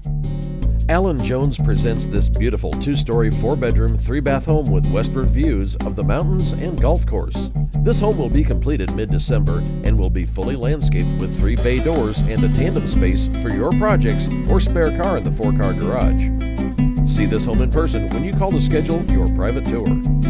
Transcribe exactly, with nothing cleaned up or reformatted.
Alan Jones presents this beautiful two-story, four-bedroom, three-bath home with westward views of the mountains and golf course. This home will be completed mid-December and will be fully landscaped with three bay doors and a tandem space for your projects or spare car in the four-car garage. See this home in person when you call to schedule your private tour.